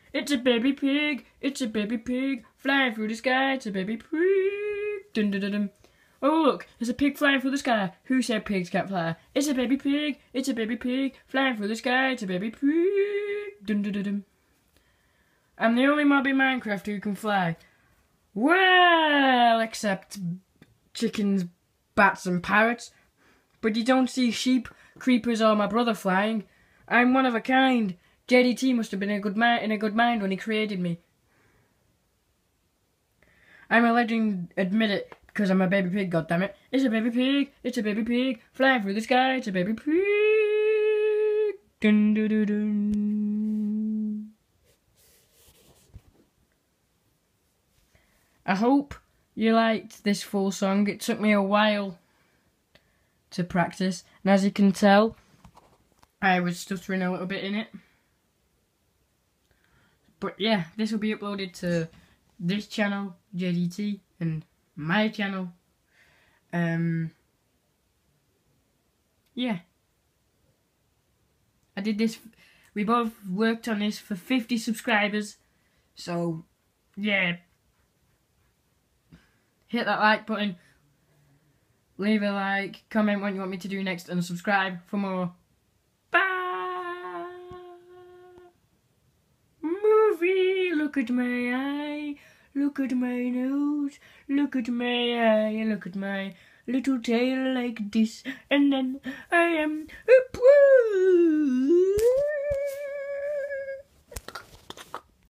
It's a baby pig, it's a baby pig, flying through the sky, it's a baby pig. Dun dun dun dun. Oh look, there's a pig flying through the sky. Who said pigs can't fly? It's a baby pig, it's a baby pig, flying through the sky, it's a baby pig. Dun dun dun dun. I'm the only mob in Minecraft who can fly. Well, except chickens, bats and parrots. But you don't see sheep, creepers or my brother flying. I'm one of a kind. JDT must have been in a good mind when he created me. I'm a legend, admit it, because I'm a baby pig, goddammit. It's a baby pig, it's a baby pig, flying through the sky, it's a baby pig. Dun dun dun dun. I hope you liked this full song. It took me a while to practice, and as you can tell, I was stuttering a little bit in it. But yeah, this will be uploaded to this channel, JDT, and my channel. Yeah. I did this, we both worked on this for 50 subscribers. So, yeah. Hit that like button. Leave a like, comment what you want me to do next, and subscribe for more. Look at my eye, look at my nose, look at my eye, look at my little tail like this, and then I am a poo.